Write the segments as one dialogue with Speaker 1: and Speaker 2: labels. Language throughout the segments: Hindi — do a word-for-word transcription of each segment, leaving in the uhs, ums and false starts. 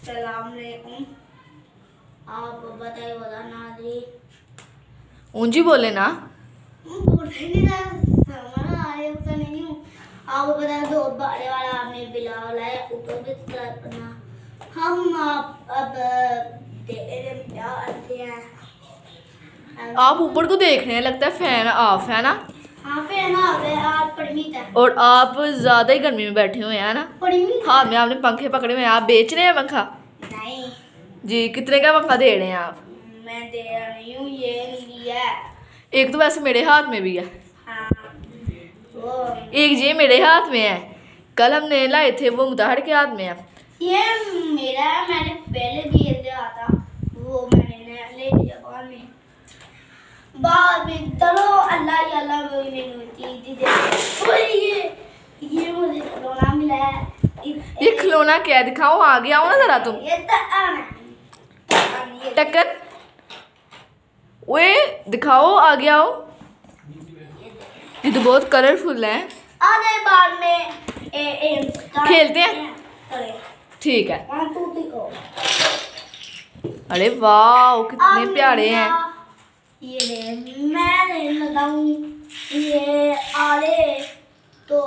Speaker 1: सलामुअलैकुम। आप बताइए बता नादरी
Speaker 2: ऊंची बोले ना
Speaker 1: नहीं तो नहीं हूँ। आप बता दो बड़े वाला आपने बिलावला है ऊपर भी करना। हम आप अब आते हैं।
Speaker 2: आप ऊपर को देख रहे हैं, लगता है फैन ऑफ है ना।
Speaker 1: हाँ फैन ऑफ है, आप परमिट है
Speaker 2: और आप ज्यादा ही गर्मी में बैठे हुए हैं ना। हाँ में आपने पंखे पकड़े हुए हैं। आप बेच रहे हैं पंखा?
Speaker 1: नहीं
Speaker 2: जी, कितने का पंखा दे रहे हैं आप?
Speaker 1: मैं दे रही हूँ, ये नीली है।
Speaker 2: एक तो वैसे मेरे हाथ में भी है।
Speaker 1: हाँ वो
Speaker 2: एक ये मेरे हाथ में है। कल हमने लाए थे, वो मुताहर के हाथ में है।
Speaker 1: ये मेरा है, मैंने पहले भी लिया था, वो मैंने नया ले लिया बाद में। बाद में चलो अल्लाह ही अल्लाह में मैंने चीज दे। ओए ये ये मुझे खिलौना मिला है।
Speaker 2: ये खिलौना क्या है? दिखाओ, आगे आओ ना जरा तुम।
Speaker 1: ये टक्कर
Speaker 2: टक्कर ओए दिखाओ, आगे आओ। ये तो बहुत कलरफुल है।
Speaker 1: आने बाद में ए, ए,
Speaker 2: खेलते हैं, ठीक है।
Speaker 1: वन टू थ्री ओ।
Speaker 2: अरे वाह, कितने प्यारे हैं।
Speaker 1: ये ले मैं लगाऊं ये आले तो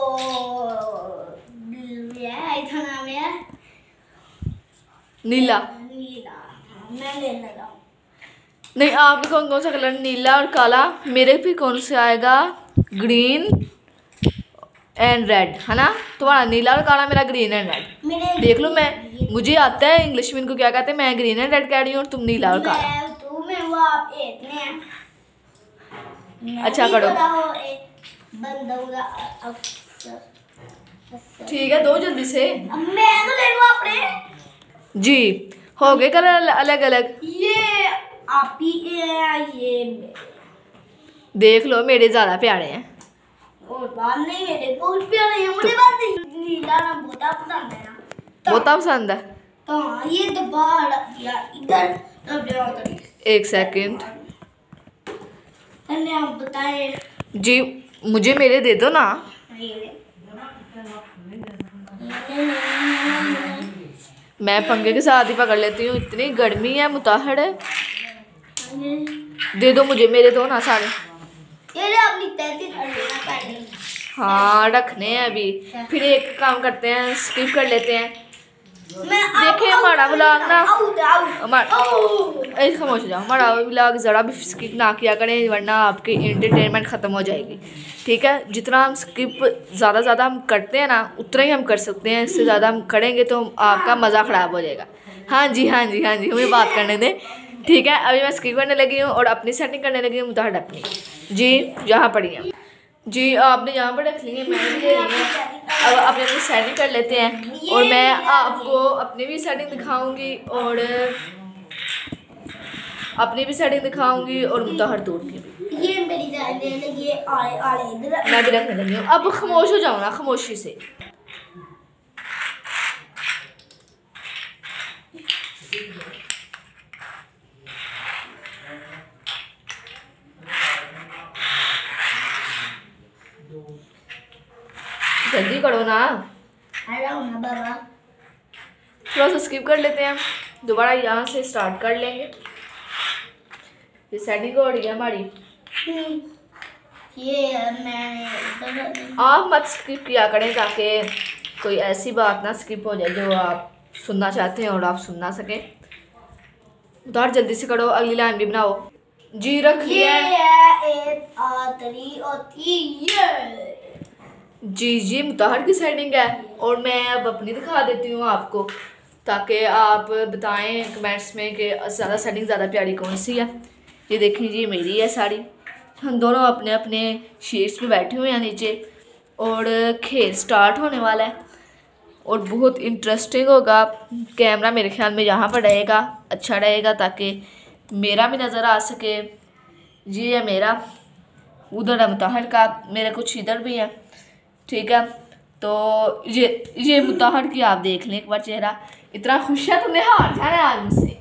Speaker 1: ये इधर नाम है
Speaker 2: नीला।
Speaker 1: नीला मैं ले लगाऊं।
Speaker 2: नहीं, आपके कौन कौन सा कलर? नीला और काला। मेरे भी कौन से आएगा? ग्रीन एंड रेड है ना। तुम्हारा नीला और काला, मेरा ग्रीन एंड रेड। देख लो, मैं मुझे आता है इंग्लिश में इनको क्या कहते हैं। मैं ग्रीन एंड रेड कह रही हूँ और तुम नीला और काला। अच्छा करो, ठीक है, दो जल्दी से।
Speaker 1: मैं तो ले लूं अपने।
Speaker 2: जी, हो गए कलर अलग अलग।
Speaker 1: ये आप ही ये
Speaker 2: देख लो, मेरे ज्यादा प्यारे हैं।
Speaker 1: और बाल नहीं, मेरे बहुत प्यारे हैं। मुझे बात नीला ना बहुत पसंद है ना।
Speaker 2: बहुत पसंद है
Speaker 1: तो ये दबा दिया इधर तब जाओ।
Speaker 2: एक सेकंड
Speaker 1: धन्य आप बताएं
Speaker 2: जी, मुझे मेरे दे दो ना। मैं पंखे के साथ ही पकड़ लेती हूँ, इतनी गर्मी है। मुताहर है, दे दो मुझे, मेरे दो ना सारे।
Speaker 1: ये अपनी तैतीस
Speaker 2: हाँ रखने हैं अभी। फिर एक काम करते हैं, स्किप कर लेते हैं। देखिए हमारा व्लॉग ना, हमारा खामोश जाओ, हमारा व्लॉग ज़रा भी स्किप ना किया करें वरना आपकी एंटरटेनमेंट ख़त्म हो जाएगी। ठीक है, जितना हम स्किप ज़्यादा ज़्यादा हम करते हैं ना उतना ही हम कर सकते हैं। इससे ज़्यादा हम करेंगे तो आपका मज़ा ख़राब हो जाएगा। हाँ जी हाँ जी हाँ जी, हमें बात करने दें। ठीक है, अभी मैं स्किप करने लगी हूँ और अपनी सेटिंग करने लगी हूँ। मुताहर अपनी जी यहाँ पड़ी है जी, आपने यहाँ पर रख ली है, मैंने भी ले ली है। अब अपने अपनी सेटिंग कर लेते हैं और मैं आपको अपनी भी सेटिंग दिखाऊंगी और अपनी भी सेटिंग दिखाऊंगी और मुताहर दूर की भी।
Speaker 1: ये मेरी लगी है, आले आले इधर
Speaker 2: मैं भी रखने लगी हूँ। अब खामोश हो जाओ ना, खामोशी से। जल्दी करो ना।
Speaker 1: ना बाबा,
Speaker 2: थोड़ा सा स्किप कर लेते हैं, दोबारा यहाँ से स्टार्ट कर लेंगे। ये सेटिंग हो रही है हमारी।
Speaker 1: ये मैंने
Speaker 2: आप मत स्किप किया करें ताकि कोई ऐसी बात ना स्किप हो जाए जो आप सुनना चाहते हैं और आप सुन ना सकें। उतार जल्दी से करो, अगली लाइन भी बनाओ जी। रख लिया जी जी, मुताहर की सेटिंग है और मैं अब अपनी दिखा देती हूँ आपको ताकि आप बताएं कमेंट्स में कि ज़्यादा सेटिंग ज़्यादा प्यारी कौन सी है। ये देखें जी, मेरी है साड़ी। हम दोनों अपने अपने शीट्स पे बैठे हुए हैं नीचे और खेल स्टार्ट होने वाला है और बहुत इंटरेस्टिंग होगा। कैमरा मेरे ख्याल में यहाँ पर रहेगा, अच्छा रहेगा ताकि मेरा भी नज़र आ सके। ये है मेरा, उधर है मुताहर का, मेरा कुछ इधर भी है। ठीक है, तो ये ये मुताहर की आप देख लें एक बार चेहरा। इतना खुश है, तुमने हार जाना आज मुझसे।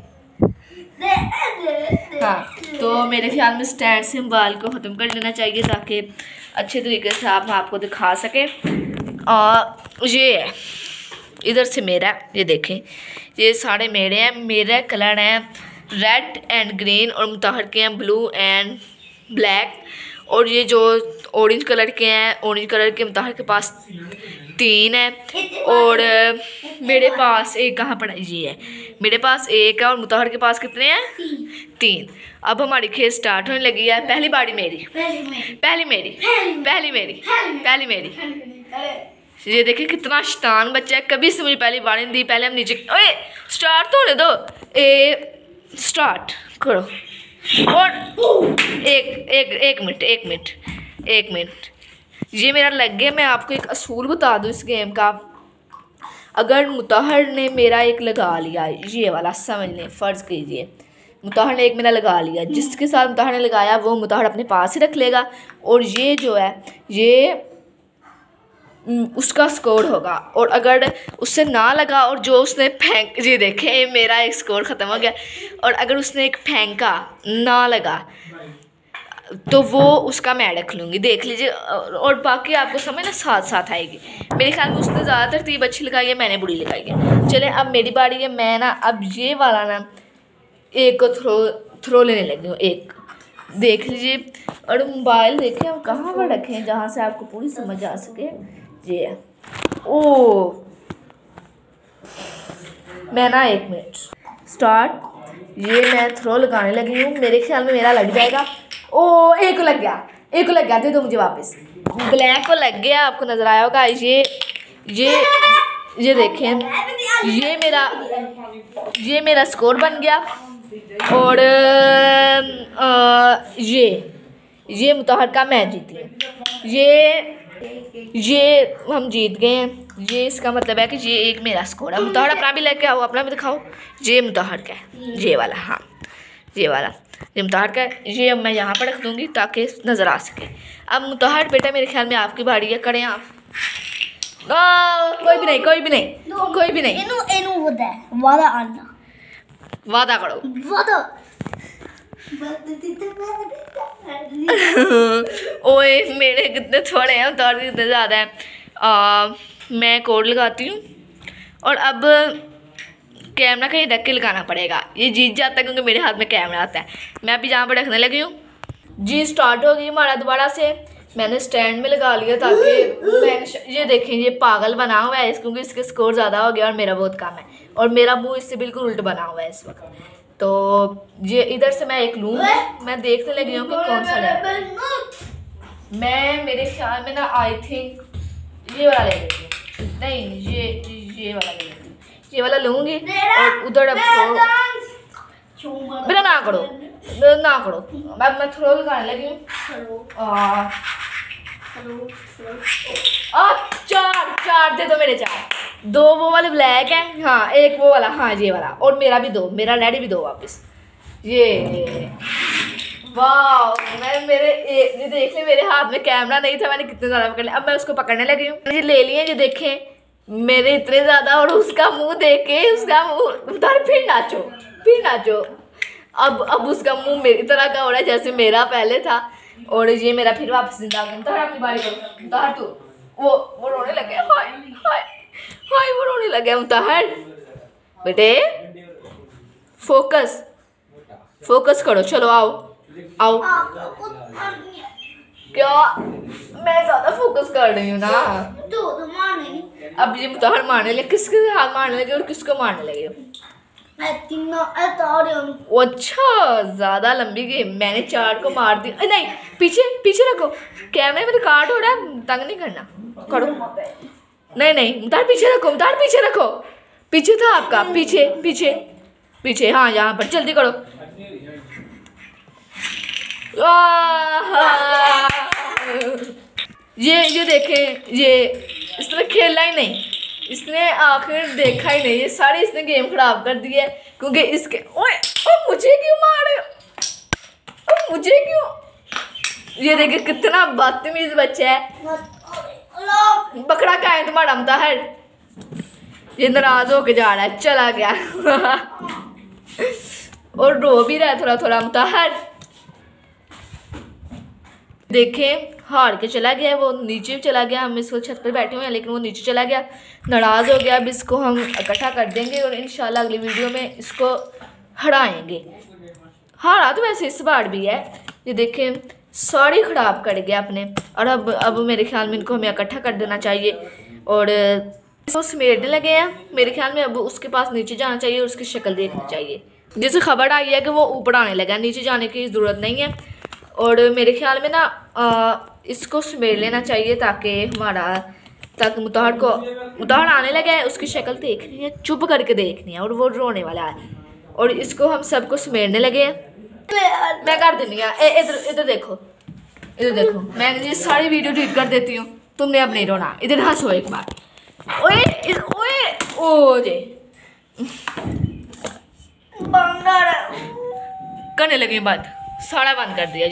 Speaker 2: हाँ, तो मेरे ख्याल में स्टैंड से बाल को ख़त्म कर लेना चाहिए ताकि अच्छे तरीके से आप आपको दिखा सकें। और ये है इधर से मेरा, ये देखें ये सारे मेरे हैं। मेरा कलर है रेड एंड ग्रीन और मुताहर के हैं ब्लू एंड ब्लैक। और ये जो ऑरेंज कलर के हैं, ऑरेंज कलर के मुताहर के पास तीन है और मेरे पास एक कहाँ पड़ा ये है, मेरे पास एक है और मुताहर के पास कितने हैं? तीन। अब हमारी खेल स्टार्ट होने लगी है। पहली बारी मेरी, पहली मेरी, पहली मेरी, पहली मेरी। ये देखिए कितना शैतान बच्चा है, कभी से मुझे पहली बारी नहीं दी। पहले हम नीचे, ओए स्टार्ट तो होने दो, ए स्टार्ट करो। और एक एक एक मिनट एक मिनट एक मिनट ये मेरा लग गया। मैं आपको एक असूल बता दूं इस गेम का। अगर मुताहर ने मेरा एक लगा लिया, ये वाला समझ लें, फ़र्ज़ कीजिए मुताहर ने एक मेरा लगा लिया, जिसके साथ मुताहर ने लगाया वो मुताहर अपने पास ही रख लेगा और ये जो है ये उसका स्कोर होगा। और अगर उससे ना लगा और जो उसने फेंक, ये देखे मेरा एक स्कोर ख़त्म हो गया। और अगर उसने एक फेंका ना लगा तो वो उसका मैं रख लूँगी, देख लीजिए। और बाकी आपको समझ ना साथ साथ आएगी। मेरे ख्याल में उसने ज़्यादा तरतीब अच्छी लगाई है, मैंने बुरी लगाई है। चले अब मेरी बारी है। मैं ना अब ये वाला ना एक को थ्रो थ्रो लेने लगी हूँ, एक देख लीजिए। और मोबाइल देखें हम कहाँ पर रखें जहाँ से आपको पूरी समझ आ सके। ये ओ मैं ना एक मिनट स्टार्ट। ये मैं थ्रो लगाने लगी हूँ, मेरे ख्याल में मेरा लग जाएगा। ओ एक को लग गया, एक को लग गया, दे दो मुझे वापस। ब्लैक को लग गया, आपको नज़र आया होगा। ये ये ये देखें ये मेरा ये मेरा स्कोर बन गया। और आ, ये ये मुताहर का मैं जीती। ये ये हम जीत गए हैं। ये इसका मतलब है कि ये एक मेरा स्कोर है। मुताहर अपना भी लेके आओ, अपना भी दिखाओ। ये मुताहर का है, ये वाला, हाँ ये वाला ये मुताहर का है। ये अब मैं यहाँ पर रख दूँगी ताकि नज़र आ सके। अब मुताहर बेटा मेरे ख्याल में आपकी बारी है, करें आप। आ, कोई भी नहीं कोई भी नहीं कोई भी नहीं
Speaker 1: एनु एनु वादा है, वादा आना,
Speaker 2: वादा करो,
Speaker 1: वादा।
Speaker 2: ओए मेरे कितने थोड़े हैं, मुताहर कितने ज़्यादा हैं। मैं कोड लगाती हूँ और अब कैमरा कहीं रख के लगाना पड़ेगा। ये जीत जाता है क्योंकि मेरे हाथ में कैमरा आता है। मैं अभी जहाँ पर रखने लगी हूँ। जी स्टार्ट हो गई हमारा दोबारा से। मैंने स्टैंड में लगा लिया ताकि मैं, ये देखें ये पागल बना हुआ है क्योंकि इसके स्कोर ज़्यादा हो गया और मेरा बहुत कम है और मेरा मुंह इससे बिल्कुल उल्ट बना हुआ है इस वक्त। तो ये इधर से मैं एक लूँ, मैं देखने लगी हूँ कि कौन सा ले। मैं मेरे ख्याल में ना आई थिंक ये वाला ले लेती हूँ। नहीं ये ये वाला ले लेती हूँ, ये वाला लूँगी। और उधर अब मेरा ना करो ना करो अब मैं थ्रो लगाने लगी हूँ। चार चार दे दो मेरे, चार। दो वो वाले ब्लैक है, हाँ एक वो वाला, हाँ ये वाला। और मेरा भी दो, मेरा रेड भी दो वापस। ये वाह मैं मेरे ये देख ले, मेरे हाथ में कैमरा नहीं था, मैंने कितने ज़्यादा पकड़ लिया। अब मैं उसको पकड़ने लगी हूँ। मुझे ले लिए, ये देखें मेरे इतने ज़्यादा। और उसका मुंह देख के उसका मुंह उधर, फिर नाचो फिर नाचो। अब अब उसका मुंह मेरी तरह का हो रहा है जैसे मेरा पहले था। और ये मेरा फिर वापस जिंदा हो गया। आपकी बारी करो मुताहर। तू वो वो रोने लगे, हाय हाय हाय वो रोने लगे। मुताहर बेटे फोकस फोकस करो, चलो आओ आओ। क्या मैं ज़्यादा फोकस कर रही हूँ ना। अब ये मुताहर मारने लगे, किसके हाथ मारने लगे और किसको मारने लगे। अच्छा ज़्यादा लंबी गेम, मैंने चार को मार दी। नहीं पीछे पीछे रखो, कैमरे में रिकॉर्ड हो रहा है, तंग नहीं करना करो। नहीं नहीं मुताहर पीछे रखो, मुताहर पीछे रखो। पीछे था आपका, पीछे पीछे पीछे, हाँ यहाँ पर जल्दी करो। ये ये देखें, ये इसने खेला ही नहीं, इसने आखिर देखा ही नहीं। ये सारी इसने गेम खराब कर दी है क्योंकि इसके ओए ओ मुझे क्यों मारे, ओ मुझे क्यों। ये देखिए कितना बदतमीज बच्चा है। पकड़ा क्या है तुम्हारा मुताहर। ये नाराज होके जा रहा है, चला गया और रो भी रहा है थोड़ा थोड़ा मुताहर। देखें हार के चला गया, वो नीचे चला गया। हम इसको छत पर बैठे हुए हैं लेकिन वो नीचे चला गया, नाराज़ हो गया। अब इसको हम इकट्ठा कर देंगे और इंशाल्लाह अगली वीडियो में इसको हराएंगे। हारा तो वैसे इस बार भी है, ये देखें साड़ी ख़राब कर गया अपने। और अब अब मेरे ख्याल में इनको हमें इकट्ठा कर देना चाहिए और इसको समेटने लगे हैं। मेरे ख्याल में अब उसके पास नीचे जाना चाहिए और उसकी शक्ल देखनी चाहिए। जैसे खबर आई है कि वो ऊपर आने लगा, नीचे जाने की ज़रूरत नहीं है। और मेरे ख्याल में ना आ, इसको समेट लेना चाहिए ताकि हमारा ताकि मुताहर को मुताहर आने लगा है, उसकी शक्ल देखनी है, चुप करके देखनी है और वो रोने वाला है। और इसको हम सबको समेटने लगे हैं। मैं कर देनी है, इधर इधर देखो, इधर देखो, मैं ये सारी वीडियो डिलीट कर देती हूँ। तुमने अब नहीं रोना, इधर हंसो एक बार। ओए ओए ओ जे करने लगे बात, सारा बंद कर दिया।